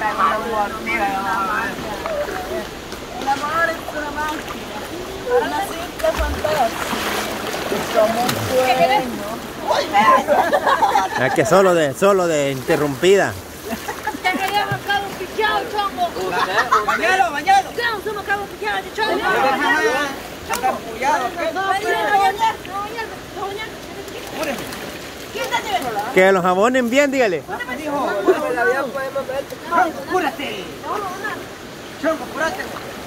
El amor es una máquina, una simple fantasía, es como un sueño. Es que solo de interrumpida. Te quería buscar un pichado, chongo. Bañalo, bañalo. Claro, somos cabos pichados, chongo. Anda empullado, ¿qué? No, quítate. Que los jabonen bien, dígale. Apúrate. Chongo, apúrate.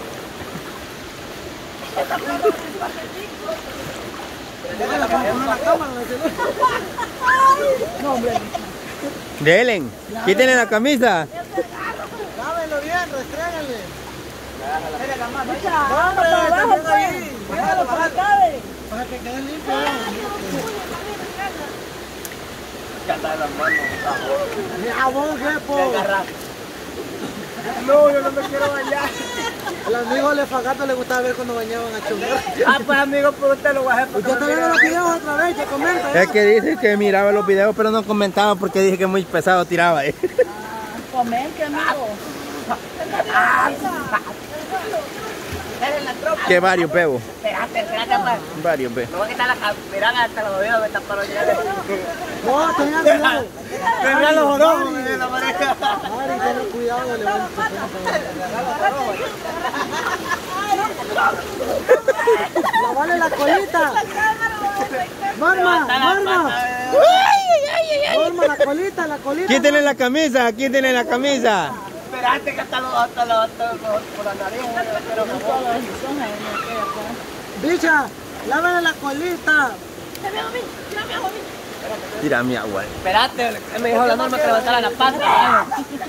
No, hombre. Delen, quítenle la camisa. Lávenlo bien, restréguenle. Para que quede limpio. Mi jabón, jepo. No, yo no me quiero bañar. Al amigo Lefagato le gustaba ver cuando bañaban a Chongo. Ah, pues amigo, pero usted lo va a hacer. Usted está viendo los videos otra vez, que comenta. Es que dice que miraba los videos, pero no comentaba porque dije que muy pesado tiraba. Comente, amigo. Que varios pebos. Espérate, pues. Varios pebos. No voy a quitar la mirada hasta los oídos, me taparon ya. No, tengan cuidado. Tengan los ojos de la pareja. Mari, ten cuidado, le van a lavale la colita. Norma, Norma. Norma, la colita, la colita. Quítenle la camisa, quítenle la camisa. Espérate que hasta los por la nariz. Bicha, lávale la colita. Tira mi agua. Espérate, me dijo la Norma que levantara la pata.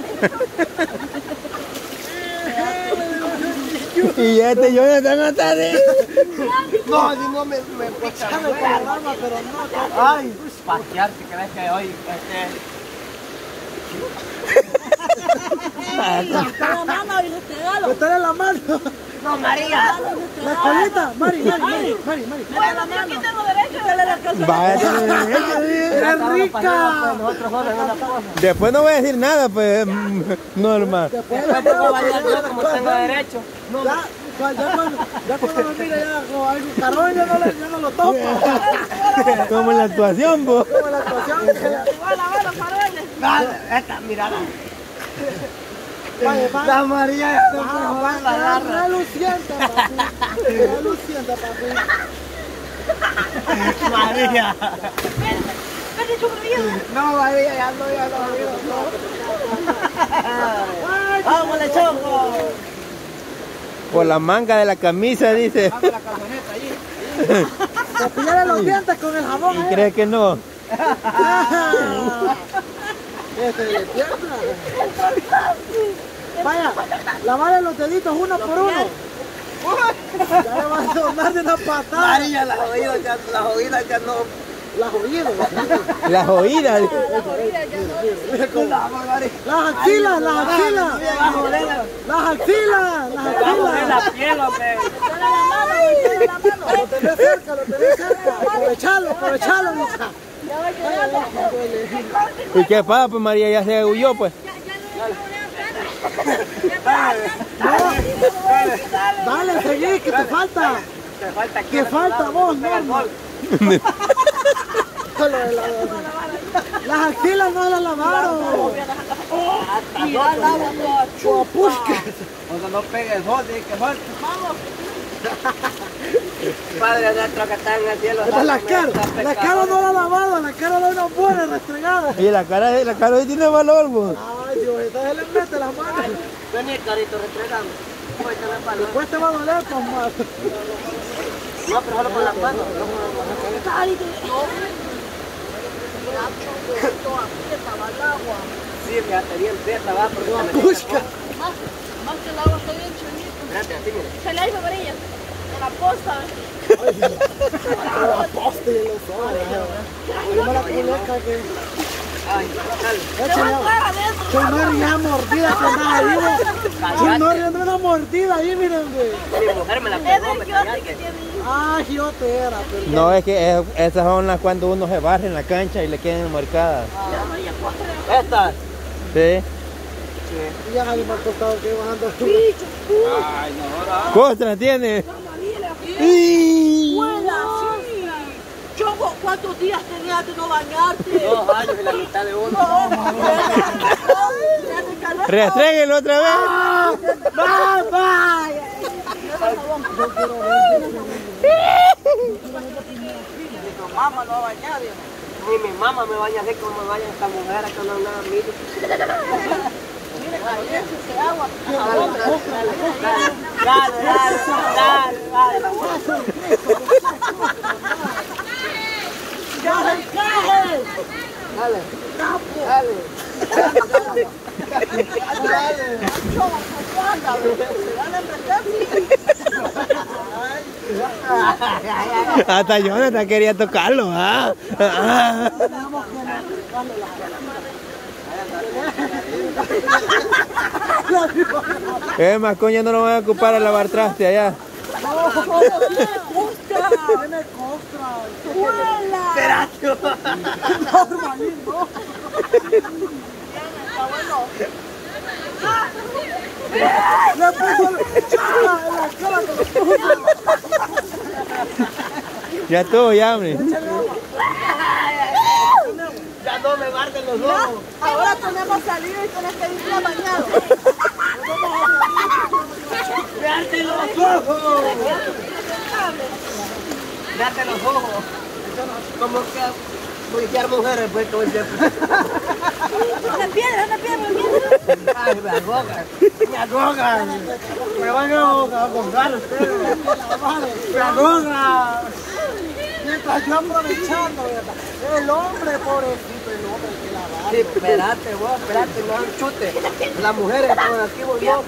Y este Jonathan hasta de... No, si no me picha. Pero no. Ay, pasear, si crees que hoy La mano y los regalos. Métele la mano. No, María. La colita, Mari. Bueno, yo aquí tengo derecho de la casa. Vaya, ¡Es rica! Nosotros solo en una cosa. después no voy a decir nada, pues, Norma. Después puedo bañar yo como tengo derecho. Ya cuando lo mire ya con algo carón ya no lo topa. Como en la actuación, vos. Como la actuación. Igual, paroles. Esta mirada. La María ya se reluciente, papi. María. Vete, chupadillo. No, María, ya no. ¡Vámonos, Chongo! Por la manga de la camisa, dice. Dame la camioneta allí. Cepillarle los dientes con el jabón. ¿Y cree que no? Este le tiembla. Vaya, lavarle los deditos uno por uno. Ya le va a tomar de una patada. María, las oídas ya no. Las oídos. Las oídas. Las axilas. Las axilas. La piel, hombre. Lo tenés cerca. Aprovechalo, mija. ¿Y qué pasa, pues María ya se huyó, pues? Dale, seguí, que te falta. ¿Qué falta vos, Norma? Las axilas no las lavaron. Cuando no pegue el sol, que falta. Padre nuestro que está en el cielo. La cara no la lavado, la cara da una buena restregada. Y la cara hoy tiene valor, vos. Ay, Dios, esta se le mete las manos. Vení, carito, restregando. Después te va a doler, pues, más. No, pero solo con las manos. Sí, fíjate bien, prieta, va, porque se me Busca. Más que el agua está bien chinito. Espérate, así, mire. Se le hizo amarilla. De la posta. La poste de los ojos. Como la culeca que... Ay, dale. Chonor ya mordida que anda ahí, güey. Chonor ya anda una mordida ahí, miren, güey. Mi mujer me la Es pegó, del me quiote que callaste. tiene ahí. Ah, giote era, pero... No, es que esas son las cuando uno se barre en la cancha y le quedan marcadas. Esta. Sí. Y ya nadie me ha costado que bajando. Ay, no jodas. Costra tiene. ¡Buena, sí! Choco, ¿cuántos días tenías de no bañarte? 2 años y la mitad de uno. Restréguenlo otra vez. ¡Mamá! Mamá lo va a bañar, Dios. Ni mi mamá me baña así como me bañan estas mujeres que no andan mire. Mire, caliente ese agua. Dale. ¡Ya encaje! Dale. Hasta Jonathan quería tocarlo. ¿Ah? Es más, coño, no lo van a ocupar a lavar traste allá. Tiene costra. Normalito. Le puso chala en la cara. Ya todo, ya, hombre. Ya no me guarden los ojos. Ahora tenemos salido y tenés que ir a bañar. ¡Vearte los ojos! ¡Vearte los ojos! Como que bullear mujeres, pues, todo el tiempo. Una piedra. Ay, me ahogan. Me van a ahogar ustedes. Me ahogan. Mientras yo aprovechando, ¿verdad? El hombre, pobrecito, el hombre que la va. Sí, espérate, vos, espérate, no un chute. Las mujeres estaban aquí, vos no.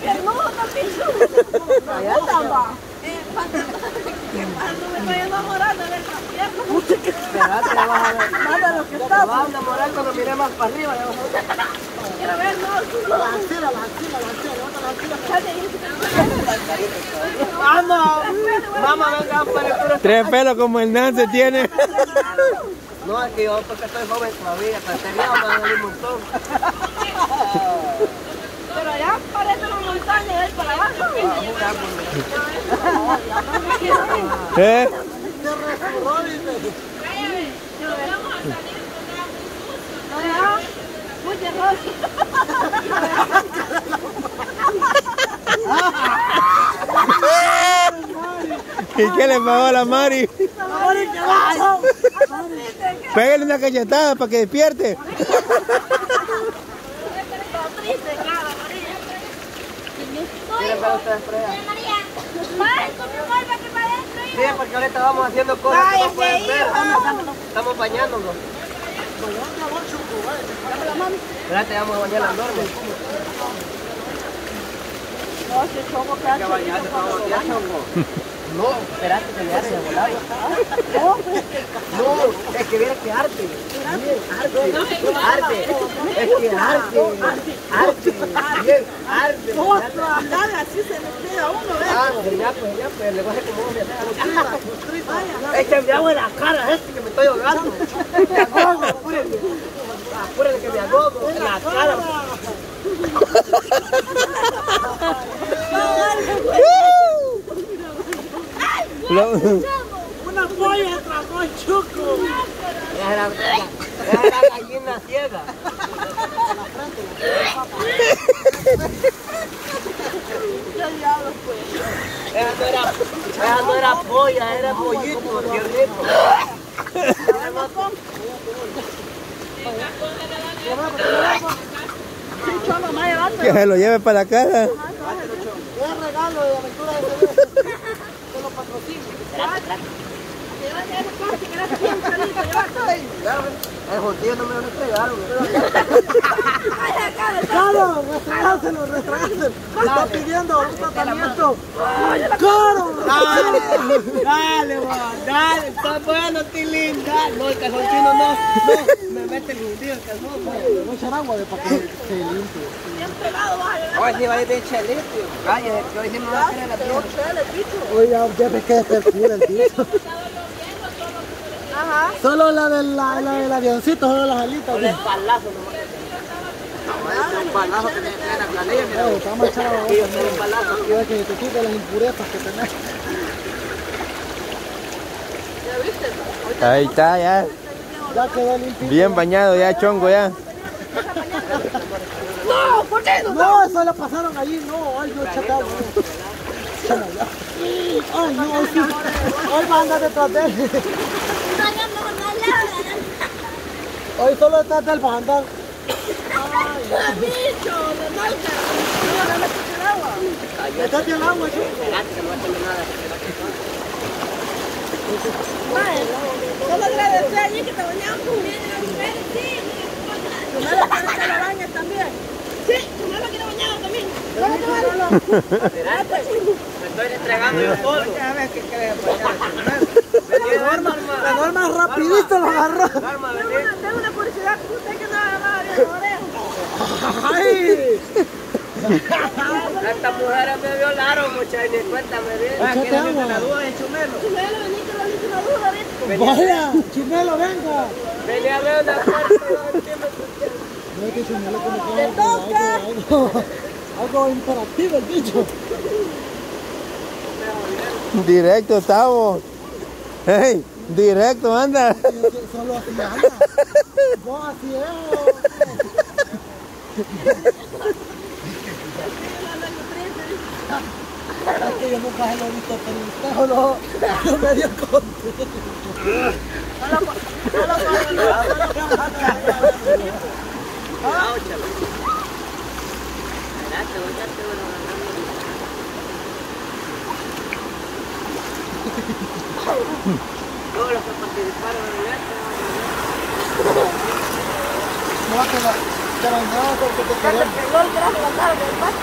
Allá estaba. Cuando me vaya enamorando de esta pierna. Espérate, ya vas a ver. Manda lo que Te está. vas a enamorar cuando mire más para arriba. Ya vas a ver. Quiero ver, no. La axila, levanta la axila. ¡Vamos! Mamá, venga, para el puro. 3 pelos como el Nance tiene. No, es que yo porque estoy joven todavía, pero sería me va a dar un montón. Pero allá parece una montaña de ahí para abajo. ¿Eh? Muchas gracias. ¿Y qué le pagó a la Mari? Pégale una cachetada para que despierte. ¿Quieren ver ustedes por allá? Sí, porque ahorita vamos haciendo cosas que no pueden ver. Estamos bañándonos. Espérate, vamos a bañar las normas. No, si Choco que hace. No, espérate que me hace de volar. No, es que viene que arte. Arte. Es que arte. Bien, arte. Dale, así se le queda a uno, ¿ves? Ah, ya pues, le voy a hacer como me hace. Échame agua en la cara, que me estoy ahogando. Me ahogo, apúrenme. Apúrenme que me ahogo en la cara. Una polla atrapó el chuco. Era la gallina ciega. Esa no era polla, era pollito, tiernito. Que se lo lleve para la casa. Es regalo de aventura de los patrocinios. El jodido no me lo entregaron. ¡Claro! ¡Restregárselo! Está pidiendo un tratamiento. ¡Claro! Dale, está bueno, Tilín, dale. No, el calzoncino no, me mete el hundido el calzón. Le voy a echar agua de para que se limpie. Hoy sí va a ir de chelito. Vaya, que hoy sí me va a querer la tierra. Oye, ya ves que es perfil el piso. Ajá. Solo la del avioncito, solo las alitas. Con el palazo nomás. un balazo que tenés en la canilla, mira. Estamos echando a un balazo. Quiero que te quite las impurezas que tenés. Ahí está, ya. Ya quedó limpio. Bien bañado, ya, chongo, ya. No, ¿por qué no? No, eso lo pasaron allí, no, ay, no, chacao. Ay, no, hoy sí. Hoy va a andar detrás de él. Hoy solo detrás de él va a andar. Bicho, de malta. No, no me escuché el agua. Métate al agua, chico. Solo agradecer allí que te bañaban con bien. Tu mamá quiere que la bañes también. Sí, tu mamá quiere bañar también. Me estoy entregando yo solo. La norma rapidito lo agarró. Tengo una curiosidad. ¿Usted que no agarra la oreja? Ay. Estas mujeres me violaron, muchachos, ni cuenta me di. Échate agua. Chumelo, vení que lo hice una duda, ¿viste? Vaya, Chumelo, venga. Venía a ver una parte. No es que Chumelo como que ¡Te toca! algo imperativo el bicho. Directo estamos. Hey, directo anda. Solo así anda. Vos así es que yo nunca se lo he visto, pero usted no me dio contra. Todos los que participaron en esto. No, te bañaba porque te quería.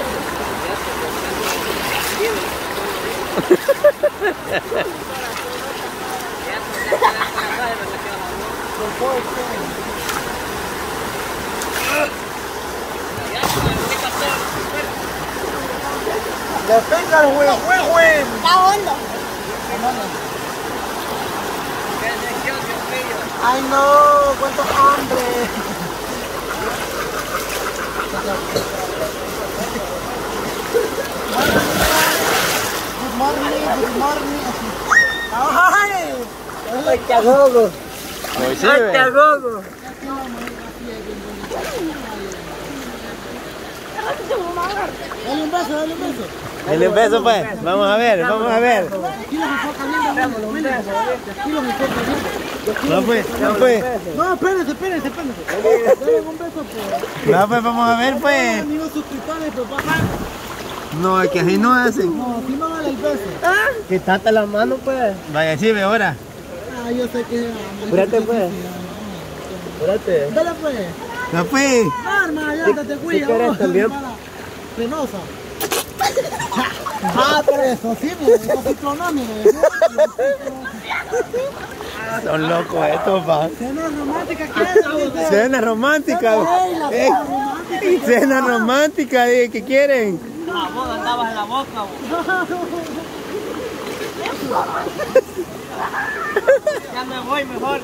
¡Le pega el huevo! Está hondo. ¡Ay no! ¡Cuánto hambre! Good morning. ¡Ay! ¡Ay, te agogo! Hoy sí, ¡Ay, te ve. agogo! Dale un beso. Dale un beso, pues. Vamos a ver. Aquí los enfoca bien, aquí los enfoca bien. No, pues. No, espérense. Dale un beso, pues. No, pues vamos a ver, pues. Amigos suscriptores, pues papá. No, es que así no hacen. No, así no vale el beso. Quítate la mano, pues. Vaya, sí, ve ahora. Ah, yo sé que... Espérate, pues. Espérate. Dale, pues. No, pues. Arma, ya te cuida. quieres también. Penosa. Ah, pero eso sí, mira, eso sí clonó, mira. Son locos estos, pa. Cena romántica, ¿qué? Cena romántica. Cena romántica, dije, ¿qué quieren? Ah, vos andabas en la boca, vos. Ya me voy mejor.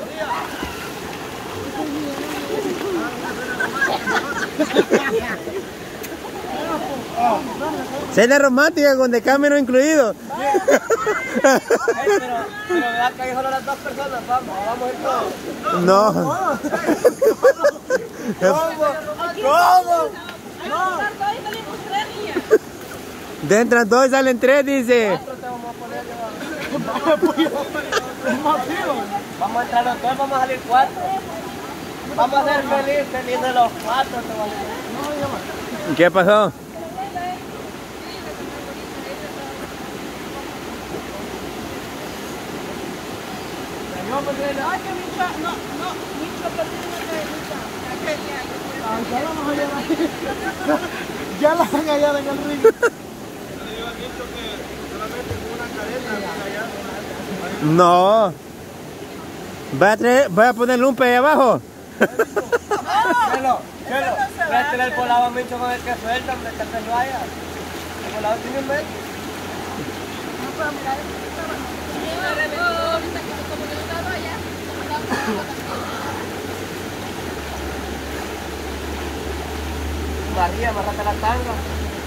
Cena romántica con Decámero incluido. Pero vea que hay solo las dos personas, vamos a ir todos. No. ¿Cómo? De entran dos y salen tres, dice. Vamos a entrar los dos, vamos a salir cuatro. Vamos a ser feliz de los cuatro. ¿Qué pasó? Ay, que Micho, Micho, Ya la van a hallar en el ring. No. ¿Voy a ponerle un pe ahí abajo? Chelo, voy a tener el volado a Micho con el que suelta, hombre, que se vaya. El volado tiene un mes. Barría, amarrate la tanga.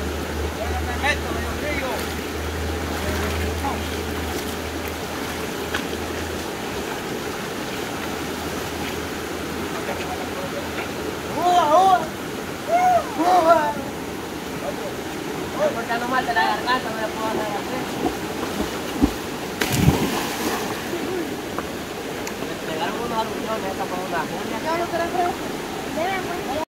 Porque no mal de la garganta, no le puedo hacer así. Le pegaron unos arruñones esta por una julia.